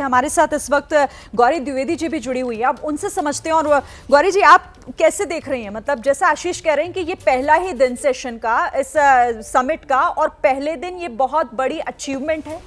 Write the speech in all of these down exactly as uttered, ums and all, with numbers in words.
हमारे साथ इस वक्त गौरी द्विवेदी जी भी जुड़ी हुई है, अब उनसे समझते हैं। और गौरी जी, आप कैसे देख रही हैं, मतलब जैसा आशीष कह रहे हैं कि ये पहला ही दिन सेशन का, इस समिट का, और पहले दिन ये बहुत बड़ी अचीवमेंट है।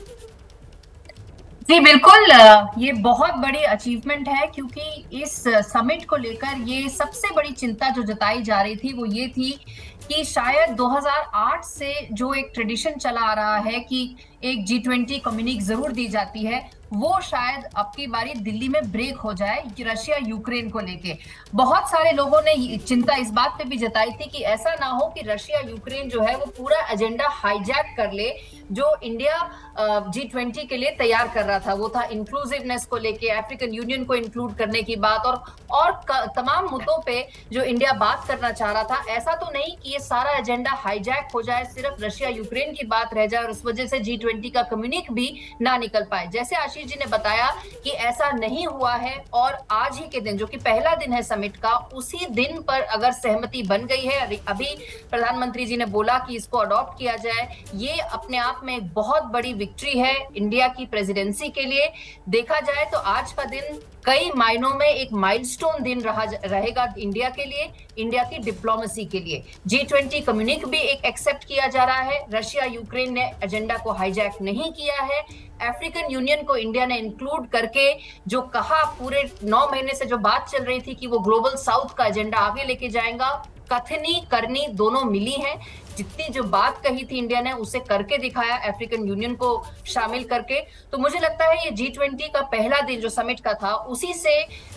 जी बिल्कुल, ये बहुत बड़ी अचीवमेंट है क्योंकि इस समिट को लेकर ये सबसे बड़ी चिंता जो जताई जा रही थी वो ये थी कि शायद दो हज़ार आठ से जो एक ट्रेडिशन चला आ रहा है कि एक जी ट्वेंटी कम्युनिक जरूर दी जाती है, वो शायद अब की बारी दिल्ली में ब्रेक हो जाए रशिया यूक्रेन को लेके। बहुत सारे लोगों ने चिंता इस बात पे भी जताई थी कि ऐसा ना हो कि रशिया यूक्रेन जो है वो पूरा एजेंडा हाईजैक कर ले जो इंडिया जी ट्वेंटी के लिए तैयार कर रहा था। वो था इंक्लूसिवनेस को लेके, अफ्रीकन यूनियन को इंक्लूड करने की बात, और और तमाम मुद्दों पे जो इंडिया बात करना चाह रहा था। ऐसा तो नहीं कि ये सारा एजेंडा हाईजैक हो जाए, सिर्फ रशिया यूक्रेन की बात रह जाए और उस वजह से जी ट्वेंटी का कम्युनिक भी ना निकल पाए। जैसे आशीष जी ने बताया कि ऐसा नहीं हुआ है, और आज ही के दिन जो कि पहला दिन है समिट का, उसी दिन पर अगर सहमति बन गई है, अभी प्रधानमंत्री जी ने बोला कि इसको अडॉप्ट किया जाए, ये अपने आप में एक बहुत बड़ी विक्ट्री है इंडिया की प्रेसिडेंसी के लिए। देखा जाए तो आज का दिन कई मायनों में एक माइलस्टोन दिन रहा रहेगा इंडिया के लिए, इंडिया की डिप्लोमेसी के लिए। जी ट्वेंटी कम्युनिक भी एक एक्सेप्ट किया जा रहा है, रशिया यूक्रेन ने एजेंडा को हाईजैक नहीं किया है, अफ्रीकन यूनियन को इंडिया ने इंक्लूड करके जो कहा, पूरे नौ महीने से जो बात चल रही थी कि वो ग्लोबल साउथ का एजेंडा आगे लेके जाएगा, कथनी करनी दोनों मिली है। जितनी जो बात कही थी इंडिया ने उसे करके दिखाया अफ्रीकन यूनियन को शामिल करके। तो मुझे लगता है ये जी ट्वेंटी का पहला दिन जो समिट का था, उसी से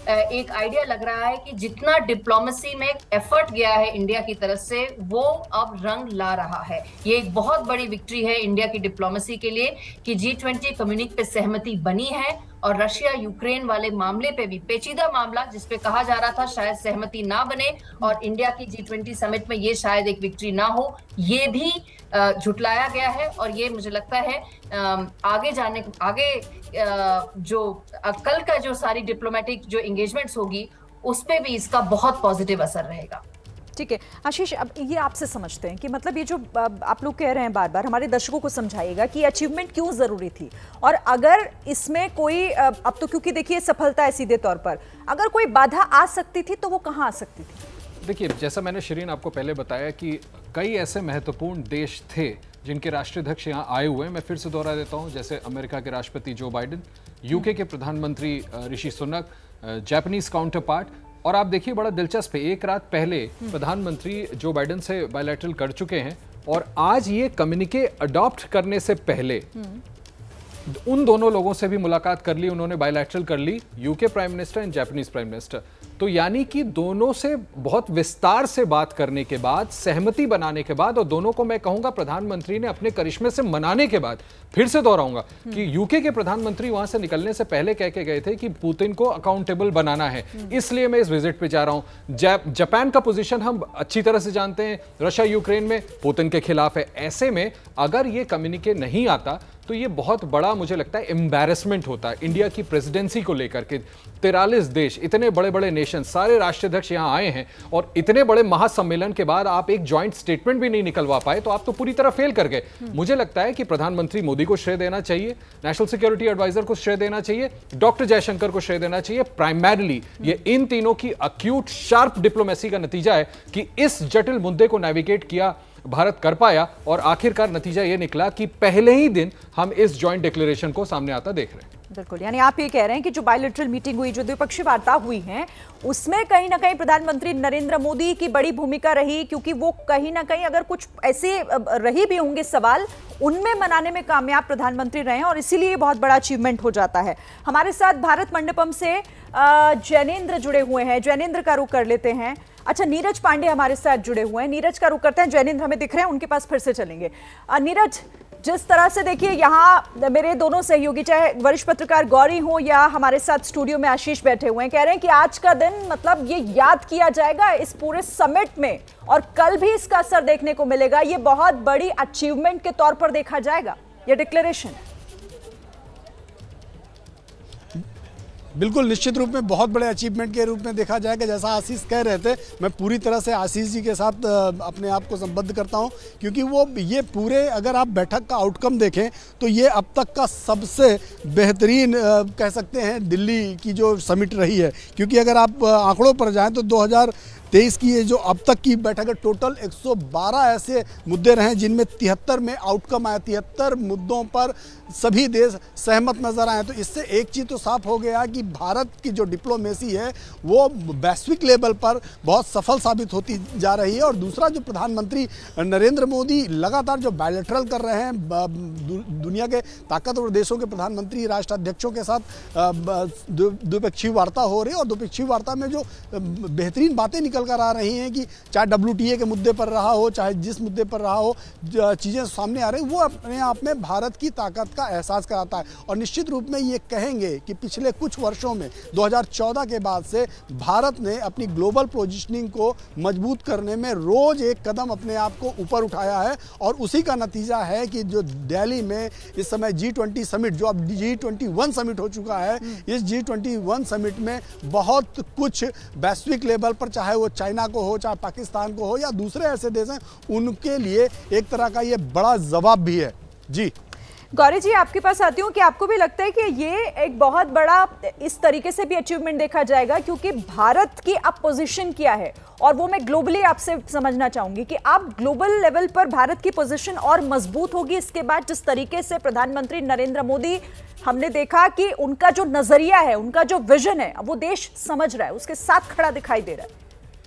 एक आइडिया लग रहा है कि जितना डिप्लोमेसी में एफर्ट गया है इंडिया की तरफ से, वो अब रंग ला रहा है। ये एक बहुत बड़ी विक्ट्री है इंडिया की डिप्लोमेसी के लिए कि जी ट्वेंटी कम्युनिक पे सहमति बनी है, और रशिया यूक्रेन वाले मामले पे भी, पेचीदा मामला जिसपे कहा जा रहा था शायद सहमति ना बने और इंडिया की जी ट्वेंटी समिट में ये शायद एक विक्ट्री ना हो, ये भी झुटलाया गया है। और ये मुझे लगता है आगे जाने आगे जो कल का जो सारी डिप्लोमेटिक जो एंगेजमेंट्स होगी उस पे भी इसका बहुत पॉजिटिव असर रहेगा। ठीक है आशीष, अब ये आपसे समझते हैं कि मतलब ये जो आप लोग कह रहे हैं बार बार, हमारे दर्शकों को समझाइएगा कि अचीवमेंट क्यों जरूरी थी, और अगर इसमें कोई, अब तो क्योंकि देखिए सफलता है सीधे तौर पर, अगर कोई बाधा आ सकती थी तो वो कहाँ आ सकती थी? देखिए, जैसा मैंने शिरीन आपको पहले बताया कि कई ऐसे महत्वपूर्ण देश थे जिनके राष्ट्राध्यक्ष यहाँ आए हुए हैं। मैं फिर से दोहरा देता हूँ, जैसे अमेरिका के राष्ट्रपति जो बाइडेन, यूके के प्रधानमंत्री Rishi Sunak, Japanese counterpart. और आप देखिए बड़ा दिलचस्प है, एक रात पहले प्रधानमंत्री जो बाइडेन से बायलैटरल कर चुके हैं, और आज ये कम्युनिके अडॉप्ट करने से पहले उन दोनों लोगों से भी मुलाकात कर ली उन्होंने, बायलैटरल कर ली, UK prime minister and Japanese prime minister. तो यानी कि दोनों से बहुत विस्तार से बात करने के बाद, सहमति बनाने के बाद, और दोनों को मैं कहूंगा प्रधानमंत्री ने अपने करिश्मे से मनाने के बाद, फिर से दोहराऊंगा कि यूके के प्रधानमंत्री वहां से निकलने से पहले कह के गए थे कि पुतिन को अकाउंटेबल बनाना है, इसलिए मैं इस विजिट पे जा रहा हूं। जापान का पोजीशन हम अच्छी तरह से जानते हैं, रशिया यूक्रेन में पुतिन के खिलाफ है। ऐसे में अगर ये कम्युनिके नहीं आता तो ये बहुत बड़ा मुझे लगता है एम्बैरेसमेंट होता है इंडिया की प्रेसिडेंसी को लेकर के। तिरालीस देश, इतने बड़े बड़े नेशन, सारे राष्ट्राध्यक्ष यहाँ आए हैं, और इतने बड़े महासम्मेलन के बाद आप एक जॉइंट स्टेटमेंट भी नहीं निकलवा पाए, तो आप तो पूरी तरह फेल कर गए। मुझे लगता है कि प्रधानमंत्री मोदी को श्रेय देना चाहिए, नेशनल सिक्योरिटी एडवाइजर को श्रेय देना चाहिए, डॉक्टर जयशंकर को श्रेय देना चाहिए। प्राइमरली ये इन तीनों की अक्यूट शार्प डिप्लोमेसी का नतीजा है कि इस जटिल मुद्दे को नेविगेट किया भारत कर पाया, और आखिरकार नतीजा यह निकला कि पहले ही दिन हम इस जॉइंट डिक्लेरेशन को सामने आता देख रहे हैं। बिल्कुल, यानी आप ये कह रहे हैं कि जो बायलैटरल मीटिंग हुई, जो द्विपक्षीय वार्ता हुई है, उसमें कहीं ना कहीं प्रधानमंत्री नरेंद्र मोदी की बड़ी भूमिका रही, क्योंकि वो कहीं ना कहीं अगर कुछ ऐसे रही भी होंगे सवाल, उनमें मनाने में कामयाब प्रधानमंत्री रहे हैं, और इसीलिए बहुत बड़ा अचीवमेंट हो जाता है। हमारे साथ भारत मंडपम से जैनेन्द्र जुड़े हुए हैं, जैनेन्द्र का रुख कर लेते हैं। अच्छा, नीरज पांडे हमारे साथ जुड़े हुए हैं, नीरज का रुख करते हैं। जैनेन्द्र हमें दिख रहे हैं, उनके पास फिर से चलेंगे। नीरज, जिस तरह से देखिए यहाँ मेरे दोनों सहयोगी, चाहे वरिष्ठ पत्रकार गौरी हो या हमारे साथ स्टूडियो में आशीष बैठे हुए हैं, कह रहे हैं कि आज का दिन मतलब ये याद किया जाएगा इस पूरे समिट में, और कल भी इसका असर देखने को मिलेगा। ये बहुत बड़ी अचीवमेंट के तौर पर देखा जाएगा ये डिक्लेरेशन। बिल्कुल निश्चित रूप में बहुत बड़े अचीवमेंट के रूप में देखा जाएगा। जैसा आशीष कह रहे थे, मैं पूरी तरह से आशीष जी के साथ अपने आप को संबद्ध करता हूं, क्योंकि वो ये पूरे अगर आप बैठक का आउटकम देखें तो ये अब तक का सबसे बेहतरीन कह सकते हैं दिल्ली की जो समिट रही है। क्योंकि अगर आप आंकड़ों पर जाएं तो दो हज़ार तेईस की ये जो अब तक की बैठक है, टोटल एक सौ बारह ऐसे मुद्दे रहे जिनमें तिहत्तर में आउटकम आया। तिहत्तर मुद्दों पर सभी देश सहमत नजर आए। तो इससे एक चीज़ तो साफ हो गया कि भारत की जो डिप्लोमेसी है वो वैश्विक लेवल पर बहुत सफल साबित होती जा रही है। और दूसरा, जो प्रधानमंत्री नरेंद्र मोदी लगातार जो बायलैटरल कर रहे हैं, दुनिया के ताकतवर देशों के प्रधानमंत्री राष्ट्राध्यक्षों के साथ द्विपक्षीय वार्ता हो रही है, और द्विपक्षीय वार्ता में जो बेहतरीन बातें निकल कर आ रही हैं कि चाहे डब्ल्यू टी ए के मुद्दे पर रहा हो, चाहे जिस मुद्दे पर रहा हो, चीज़ें सामने आ रही, वो अपने आप में भारत की ताकत का एहसास कराता है। और निश्चित रूप में ये कहेंगे कि पिछले कुछ वर्षों में दो हज़ार चौदह के बाद से भारत ने अपनी ग्लोबल पोजीशनिंग को मजबूत करने में रोज एक कदम अपने आप को ऊपर उठाया है। और उसी का नतीजा है कि जो दिल्ली में इस समय जी ट्वेंटी समिट, जो अब जी ट्वेंटी वन समिट हो चुका है, इस जी ट्वेंटी वन समिट में बहुत कुछ वैश्विक लेवल पर, चाहे वो चाइना को हो, चाहे पाकिस्तान को हो, या दूसरे ऐसे देश हैं, उनके लिए एक तरह का ये बड़ा जवाब भी है। जी गौरी जी, आपके पास आती हूँ कि आपको भी लगता है कि ये एक बहुत बड़ा इस तरीके से भी अचीवमेंट देखा जाएगा, क्योंकि भारत की अब पोजीशन क्या है, और वो मैं ग्लोबली आपसे समझना चाहूंगी कि आप ग्लोबल लेवल पर भारत की पोजीशन और मजबूत होगी इसके बाद, जिस तरीके से प्रधानमंत्री नरेंद्र मोदी, हमने देखा कि उनका जो नजरिया है, उनका जो विजन है, वो देश समझ रहा है, उसके साथ खड़ा दिखाई दे रहा है।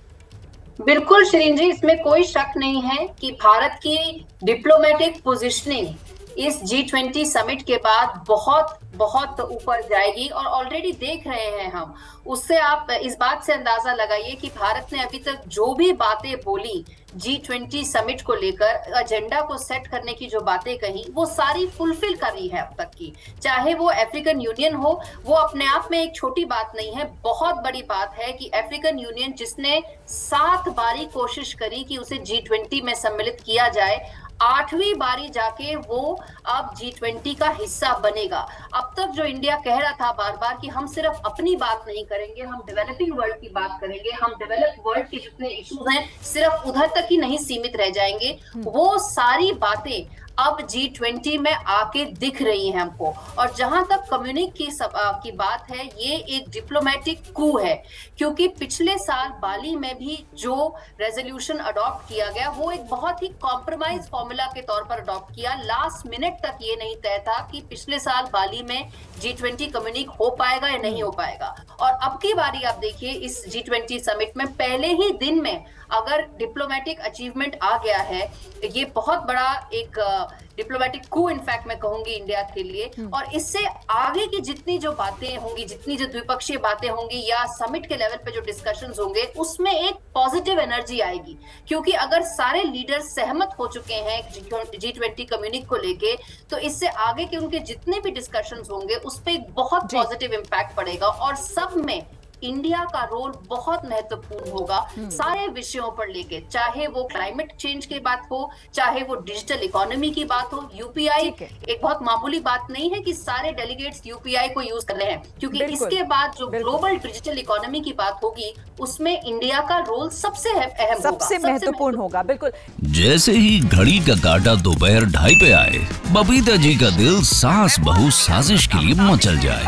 बिल्कुल श्रीन जी, इसमें कोई शक नहीं है कि भारत की डिप्लोमेटिक पोजीशनिंग इस जी ट्वेंटी समिट के बाद बहुत बहुत ऊपर जाएगी। और ऑलरेडी देख रहे हैं हम, उससे आप इस बात से अंदाजा लगाइए कि भारत ने अभी तक जो भी बातें बोली जी ट्वेंटी समिट को लेकर, एजेंडा को सेट करने की जो बातें कही, वो सारी फुलफिल कर रही है अब तक की। चाहे वो अफ्रीकन यूनियन हो, वो अपने आप में एक छोटी बात नहीं है, बहुत बड़ी बात है कि अफ्रीकन यूनियन जिसने सात बारी कोशिश करी कि उसे जी ट्वेंटी में सम्मिलित किया जाए, आठवीं बारी जाके वो अब जी ट्वेंटी का हिस्सा बनेगा। अब तक जो इंडिया कह रहा था बार बार कि हम सिर्फ अपनी बात नहीं करेंगे, हम डेवलपिंग वर्ल्ड की बात करेंगे, हम डेवलप वर्ल्ड के जितने इश्यूज हैं सिर्फ उधर तक ही नहीं सीमित रह जाएंगे, वो सारी बातें अब जी ट्वेंटी में आके दिख रही है हमको। और जहां तक कम्युनिक की सब, आ, की बात है, ये एक डिप्लोमेटिक कू है, क्योंकि पिछले साल बाली में भी जो रेजोल्यूशन अडॉप्ट किया गया वो एक बहुत ही कॉम्प्रोमाइज फॉर्मूला के तौर पर अडॉप्ट किया। लास्ट मिनट तक ये नहीं तय था कि पिछले साल बाली में जी ट्वेंटी कम्युनिक हो पाएगा या नहीं हो पाएगा। और अब की बारी आप देखिए, इस जी ट्वेंटी समिट में पहले ही दिन में अगर डिप्लोमेटिक अचीवमेंट आ गया है, ये बहुत बड़ा एक डिप्लोमेटिक कू इनफैक्ट मैं कहूंगी इंडिया के लिए। और इससे आगे की जितनी जो बातें होंगी, जितनी जो द्विपक्षीय बातें होंगी या समिट के लेवल पे जो डिस्कशंस होंगे, उसमें एक पॉजिटिव एनर्जी आएगी। क्योंकि अगर सारे लीडर्स सहमत हो चुके हैं जी ट्वेंटी कम्युनिक को लेके, तो इससे आगे के उनके जितने भी डिस्कशंस होंगे उस पर एक बहुत पॉजिटिव इम्पैक्ट पड़ेगा। और सब में इंडिया का रोल बहुत महत्वपूर्ण होगा, सारे विषयों पर लेके, चाहे वो क्लाइमेट चेंज की बात हो, चाहे वो डिजिटल इकोनॉमी की बात हो। यूपीआई एक बहुत मामूली बात नहीं है कि सारे डेलीगेट्स यूपीआई को यूज कर रहे हैं, क्योंकि इसके बाद जो ग्लोबल डिजिटल इकोनॉमी की बात होगी उसमें इंडिया का रोल सबसे अहम होगा, सबसे महत्वपूर्ण होगा। बिल्कुल। जैसे ही घड़ी का काटा दोपहर ढाई पे आए, बबीता जी का दिल सास बहू साजिश के लिए मचल जाए।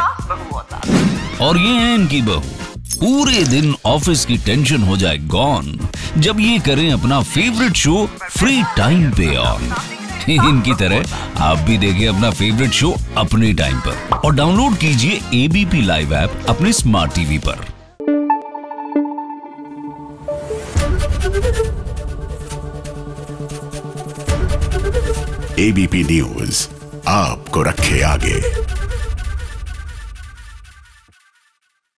और ये है इनकी बहू, पूरे दिन ऑफिस की टेंशन हो जाए गॉन जब ये करें अपना फेवरेट शो फ्री टाइम पे ऑन। इनकी तरह आप भी देखिए अपना फेवरेट शो अपने टाइम पर और डाउनलोड कीजिए एबीपी लाइव ऐप अपने स्मार्ट टीवी पर। एबीपी न्यूज आपको रखे आगे।